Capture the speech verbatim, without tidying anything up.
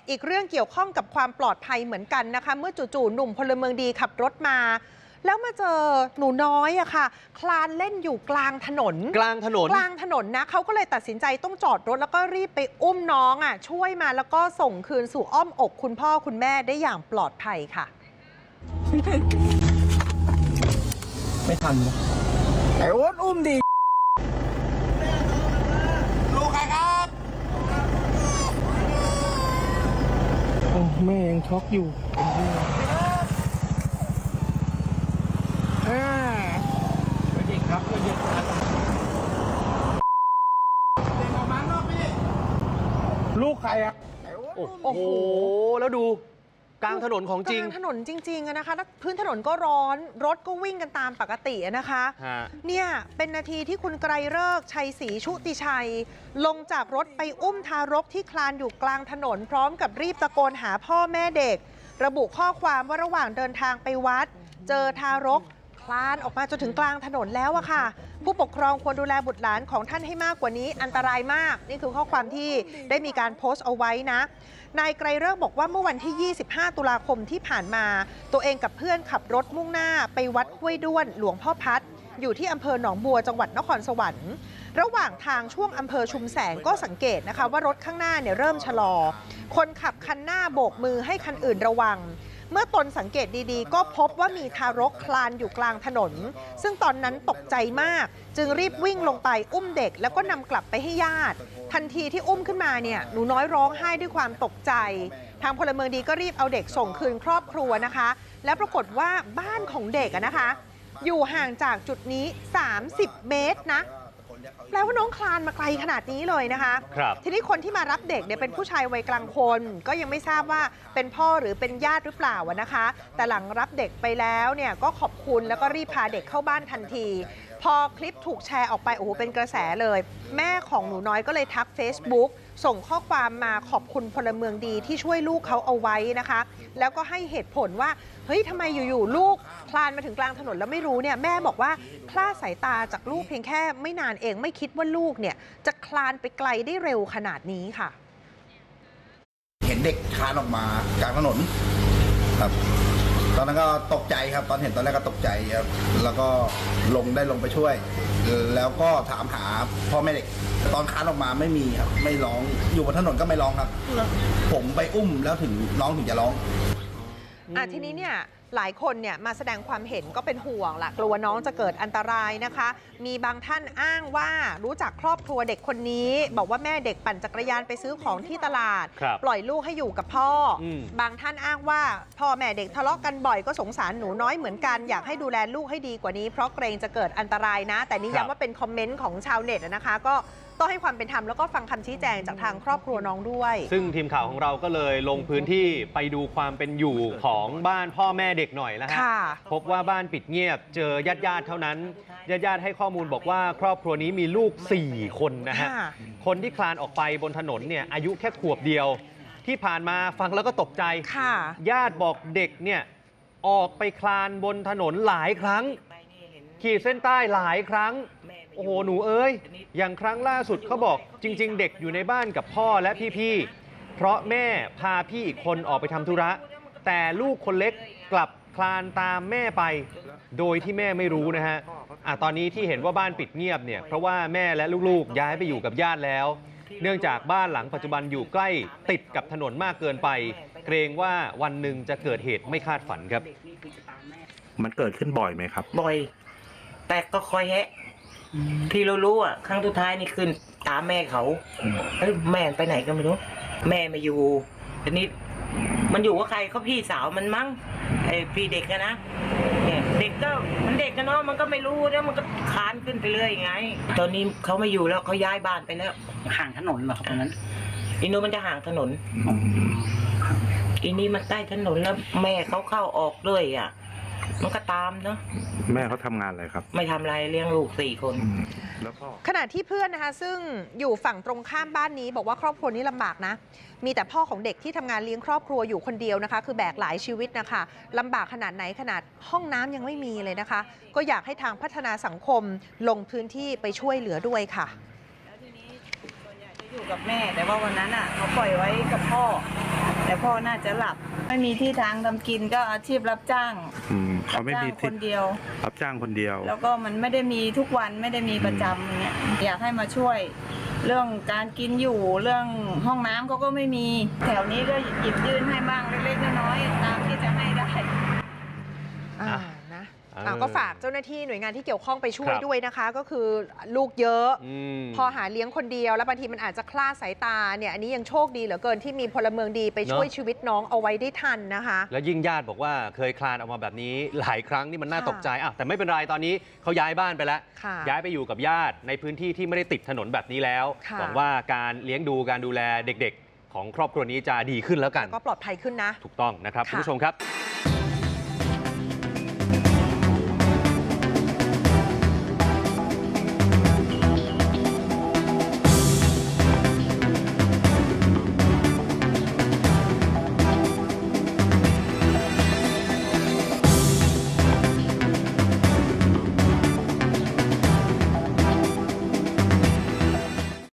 อีกเรื่องเกี่ยวข้องกับความปลอดภัยเหมือนกันนะคะเมื่อจู่ๆหนุ่มพลเมืองดีขับรถมาแล้วมาเจอหนูน้อยอะค่ะคลานเล่นอยู่กลางถนนกลางถนนกลางถนนนะเขาก็เลยตัดสินใจต้องจอดรถแล้วก็รีบไปอุ้มน้องอะช่วยมาแล้วก็ส่งคืนสู่อ้อมอกคุณพ่อคุณแม่ได้อย่างปลอดภัยค่ะไม่ทันนะไอ้โอ๊ตอุ้มดิลูกใครครับโอ้แม่ยังช็อกอยู่อ่าเด็กครับเด็กครับเด็กออกมานอกพี่ลูกใครอ่ะโอ้โหแล้วดูกลางถนนของจริงกลางถนนจริงๆนะคะพื้นถนนก็ร้อนรถก็วิ่งกันตามปกตินะคะเนี่ยเป็นนาทีที่คุณไกรฤกษ์ชัยศรีชุติชัยลงจากรถไปอุ้มทารกที่คลานอยู่กลางถนนพร้อมกับรีบตะโกนหาพ่อแม่เด็กระบุข้อความว่าระหว่างเดินทางไปวัดเจอทารกคลานออกมาจนถึงกลางถนนแล้วอะค่ะผู้ปกครองควรดูแลบุตรหลานของท่านให้มากกว่านี้อันตรายมากนี่คือข้อความที่ได้มีการโพสต์เอาไว้นะนายไกรฤกษ์บอกว่าเมื่อวันที่ยี่สิบห้าตุลาคมที่ผ่านมาตัวเองกับเพื่อนขับรถมุ่งหน้าไปวัดห้วยด้วนหลวงพ่อพัดอยู่ที่อำเภอหนองบัวจังหวัดนครสวรรค์ระหว่างทางช่วงอำเภอชุมแสงก็สังเกตนะคะว่ารถข้างหน้าเนี่ยเริ่มชะลอคนขับคันหน้าโบกมือให้คันอื่นระวังเมื่อตนสังเกตดีๆก็พบว่ามีทารกคลานอยู่กลางถนนซึ่งตอนนั้นตกใจมากจึงรีบวิ่งลงไปอุ้มเด็กแล้วก็นำกลับไปให้ญาติทันทีที่อุ้มขึ้นมาเนี่ยหนูน้อยร้องไห้ด้วยความตกใจทางพลเมืองดีก็รีบเอาเด็กส่งคืนครอบครัวนะคะแล้วปรากฏว่าบ้านของเด็กนะคะอยู่ห่างจากจุดนี้สามสิบเมตรนะแปลว่าน้องคลานมาไกลขนาดนี้เลยนะคะทีนี้คนที่มารับเด็กเนี่ยเป็นผู้ชายวัยกลางคนก็ยังไม่ทราบว่าเป็นพ่อหรือเป็นญาติหรือเปล่านะคะแต่หลังรับเด็กไปแล้วเนี่ยก็ขอบคุณแล้วก็รีบพาเด็กเข้าบ้านทันทีพอคลิปถูกแชร์ออกไปโอ้โหเป็นกระแสเลยแม่ของหนูน้อยก็เลยทัก Facebook ส่งข้อความมาขอบคุณพลเมืองดีที่ช่วยลูกเขาเอาไว้นะคะแล้วก็ให้เหตุผลว่าเฮ้ยทำไมอยู่ๆลูกคลานมาถึงกลางถนนแล้วไม่รู้เนี่ยแม่บอกว่าคลาดสายตาจากลูกเพียงแค่ไม่นานเองไม่คิดว่าลูกเนี่ยจะคลานไปไกลได้เร็วขนาดนี้ค่ะเห็นเด็กคลานออกมากลางถนนครับตอนนั้นก็ตกใจครับตอนเห็นตอนแรกก็ตกใจครับแล้วก็ลงได้ลงไปช่วยแล้วก็ถามหาพ่อแม่เด็กตอนคลานออกมาไม่มีครับไม่ร้องอยู่บนถนนก็ไม่ร้องครับผมไปอุ้มแล้วถึงน้องถึงจะร้องอ่ะทีนี้เนี่ยหลายคนเนี่ยมาแสดงความเห็นก็เป็นห่วงล่ะกลัวน้องจะเกิดอันตรายนะคะมีบางท่านอ้างว่ารู้จักครอบครัวเด็กคนนี้บอกว่าแม่เด็กปั่นจักรยานไปซื้อของที่ตลาดปล่อยลูกให้อยู่กับพ่อบางท่านอ้างว่าพ่อแม่เด็กทะเลาะกันบ่อยก็สงสารหนูน้อยเหมือนกันอยากให้ดูแลลูกให้ดีกว่านี้เพราะเกรงจะเกิดอันตรายนะแต่นี่ย้ำว่าเป็นคอมเมนต์ของชาวเน็ตนะคะก็ต้องให้ความเป็นธรรมแล้วก็ฟังคำชี้แจงจากทางครอบครัวน้องด้วยซึ่งทีมข่าวของเราก็เลยลงพื้นที่ไปดูความเป็นอยู่ของบ้านพ่อแม่เด็กหน่อยนะฮะพบว่าบ้านปิดเงียบเจอญาติญาติเท่านั้นญาติญาติให้ข้อมูลบอกว่าครอบครัวนี้มีลูกสี่คนนะฮะคนที่คลานออกไปบนถนนเนี่ยอายุแค่ขวบเดียวที่ผ่านมาฟังแล้วก็ตกใจญาติบอกเด็กเนี่ยออกไปคลานบนถนนหลายครั้งขีดเส้นใต้หลายครั้งโอ้โหหนูเอ้ยอย่างครั้งล่าสุดเขาบอกจริงๆเด็กอยู่ในบ้านกับพ่อและพี่ๆเพราะแม่พาพี่อีกคนออกไปทำธุระแต่ลูกคนเล็กกลับคลานตามแม่ไปโดยที่แม่ไม่รู้นะฮะอ่ะตอนนี้ที่เห็นว่าบ้านปิดเงียบเนี่ยเพราะว่าแม่และลูกๆย้ายไปอยู่กับญาติแล้วเนื่องจากบ้านหลังปัจจุบันอยู่ใกล้ติดกับถนนมากเกินไปเกรงว่าวันหนึ่งจะเกิดเหตุไม่คาดฝันครับมันเกิดขึ้นบ่อยไหมครับบ่อยแต่ก็คอยแฮะที่เรารู้อ่ะครั้งสุดท้ายนี่ขึ้นตามแม่เขาเฮ้ยแม่ไปไหนก็ไม่รู้แม่มาอยู่ทีนี้มันอยู่กับใครเขาพี่สาวมันมั้งไอ้พี่เด็กนะเนี่ยเด็กก็มันเด็กกันเนาะมันก็ไม่รู้แล้วมันก็คานขึ้นไปเรื่อยไงตอนนี้เขาไม่อยู่แล้วเขาย้ายบ้านไปแล้วห่างถนนเหรอครับตอนนั้นอีนู้นมันจะห่างถนนอีนี้มันใต้ถนนแล้วแม่เขาเข้าออกเลยอ่ะมันก็ตามเนาะแม่เขาทำงานอะไรครับไม่ทำอะไรเลี้ยงลูกสี่คนแล้วก็ขณะที่เพื่อนนะคะซึ่งอยู่ฝั่งตรงข้ามบ้านนี้บอกว่าครอบครัวนี้ลำบากนะมีแต่พ่อของเด็กที่ทำงานเลี้ยงครอบครัวอยู่คนเดียวนะคะคือแบกหลายชีวิตนะคะลำบากขนาดไหนขนาดห้องน้ำยังไม่มีเลยนะคะก็อยากให้ทางพัฒนาสังคมลงพื้นที่ไปช่วยเหลือด้วยค่ะแล้วทีนี้ส่วนใหญ่จะอยู่กับแม่แต่ว่าวันนั้นอ่ะเขาปล่อยไว้กับพ่อพ่อน่าจะหลับไม่มีที่ทางทำกินก็อาชีพรับจ้างอืมเขาไม่มีรับจ้างคที่นเดียวรับจ้างคนเดียวแล้วก็มันไม่ได้มีทุกวันไม่ได้มีประจำอย่างเงี้ยอยากให้มาช่วยเรื่องการกินอยู่เรื่องห้องน้ำเขาก็ไม่มี แถวนี้ก็หยิบยื่นให้บ้างเล็กๆน้อยๆตามที่จะให้ได้อ่านะเอออ่าก็ฝากเจ้าหน้าที่หน่วยงานที่เกี่ยวข้องไปช่วยครับด้วยนะคะ ก็คือลูกเยอะอืมพอหาเลี้ยงคนเดียวแล้วบางทีมันอาจจะคลาดสายตาเนี่ยอันนี้ยังโชคดีเหลือเกินที่มีพลเมืองดีไปช่วยเนอะชีวิตน้องเอาไว้ได้ทันนะคะแล้วยิ่งญาติบอกว่าเคยคลานออกมาแบบนี้หลายครั้งนี่มันน่าค่ะตกใจอ่ะแต่ไม่เป็นไรตอนนี้เขาย้ายบ้านไปแล้วค่ะย้ายไปอยู่กับญาติในพื้นที่ที่ไม่ได้ติดถนนแบบนี้แล้วค่ะหวังว่าการเลี้ยงดูการดูแลเด็กๆ ของครอบครัวนี้จะดีขึ้นแล้วกันก็ปลอดภัยขึ้นนะถูกต้องนะครับค่ะคุณผู้ชมครับ